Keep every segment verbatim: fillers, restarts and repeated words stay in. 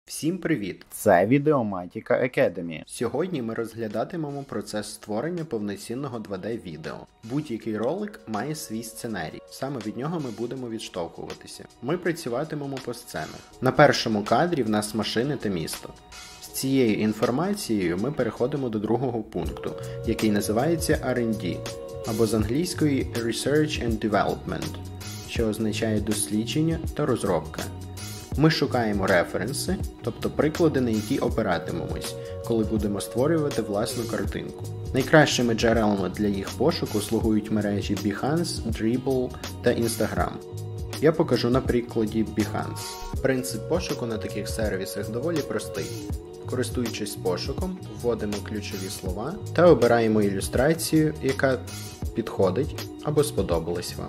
Всім привіт! Це Videomatica Academy. Сьогодні ми розглядатимемо процес створення повноцінного два де відео. Будь-який ролик має свій сценарій. Саме від нього ми будемо відштовхуватися. Ми працюватимемо по сценах. На першому кадрі в нас машини та місто. З цією інформацією ми переходимо до другого пункту, який називається ар енд ді, або з англійської Research and Development, що означає дослідження та розробка. Ми шукаємо референси, тобто приклади, на які опиратимемось, коли будемо створювати власну картинку. Найкращими джерелами для їх пошуку слугують мережі Behance, Dribbble та Instagram. Я покажу на прикладі Behance. Принцип пошуку на таких сервісах доволі простий. Користуючись пошуком, вводимо ключові слова та обираємо ілюстрацію, яка підходить або сподобалась вам.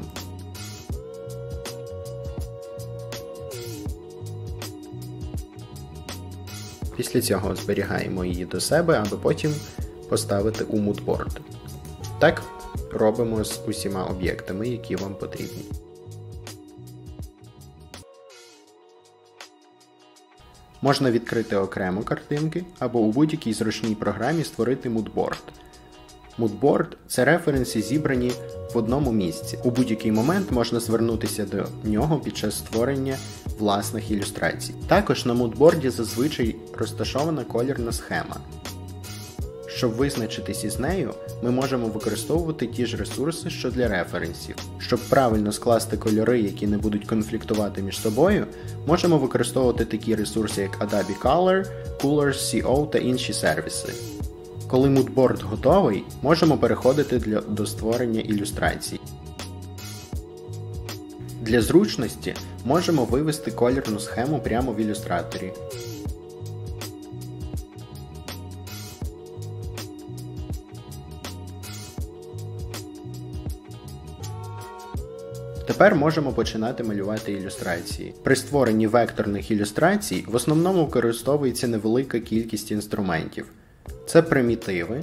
Після цього зберігаємо її до себе, аби потім поставити у мудборд. Так робимо з усіма об'єктами, які вам потрібні. Можна відкрити окремо картинки, або у будь-якій зручній програмі створити мудборд. Мудборд – це референси, зібрані в одному місці. У будь-який момент можна звернутися до нього під час створення власних ілюстрацій. Також на мудборді зазвичай розташована колірна схема. Щоб визначитись із нею, ми можемо використовувати ті ж ресурси, що для референсів. Щоб правильно скласти кольори, які не будуть конфліктувати між собою, можемо використовувати такі ресурси, як Adobe Color, Colors, сі о та інші сервіси. Коли мудборд готовий, можемо переходити для, до створення ілюстрацій. Для зручності можемо вивести колірну схему прямо в ілюстраторі. Тепер можемо починати малювати ілюстрації. При створенні векторних ілюстрацій в основному використовується невелика кількість інструментів. Це примітиви,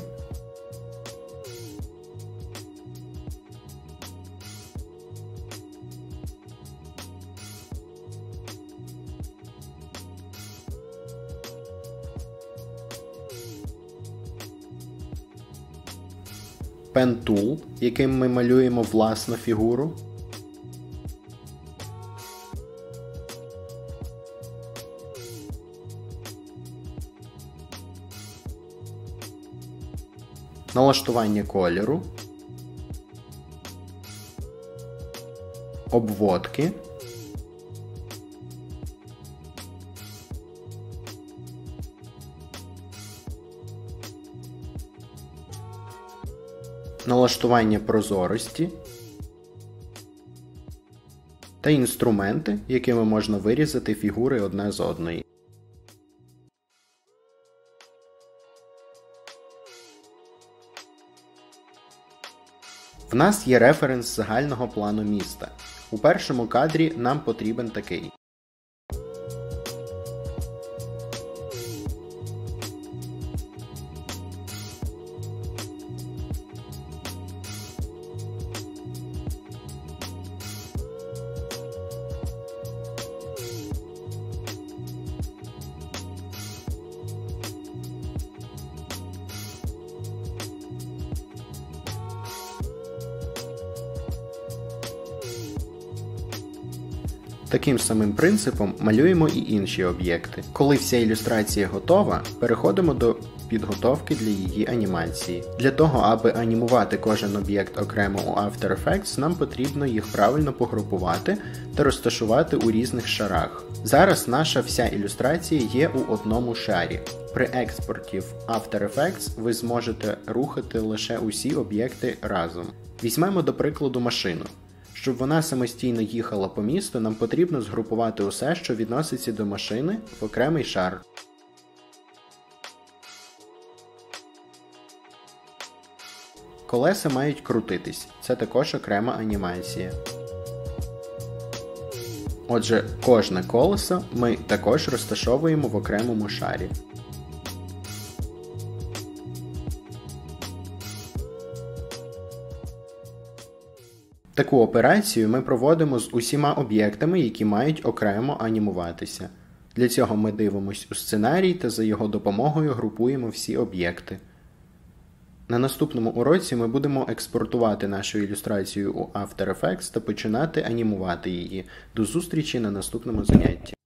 Pen Tool, яким ми малюємо власну фігуру, налаштування кольору, обводки, налаштування прозорості та інструменти, якими можна вирізати фігури одна з одної. В нас є референс загального плану міста. У першому кадрі нам потрібен такий. Таким самим принципом малюємо і інші об'єкти. Коли вся ілюстрація готова, переходимо до підготовки для її анімації. Для того, аби анімувати кожен об'єкт окремо у After Effects, нам потрібно їх правильно погрупувати та розташувати у різних шарах. Зараз наша вся ілюстрація є у одному шарі. При експорті в After Effects ви зможете рухати лише усі об'єкти разом. Візьмемо до прикладу машину. Щоб вона самостійно їхала по місту, нам потрібно згрупувати усе, що відноситься до машини, в окремий шар. Колеса мають крутитись, це також окрема анімація. Отже, кожне колесо ми також розташовуємо в окремому шарі. Таку операцію ми проводимо з усіма об'єктами, які мають окремо анімуватися. Для цього ми дивимось у сценарій та за його допомогою групуємо всі об'єкти. На наступному уроці ми будемо експортувати нашу ілюстрацію у After Effects та починати анімувати її. До зустрічі на наступному занятті.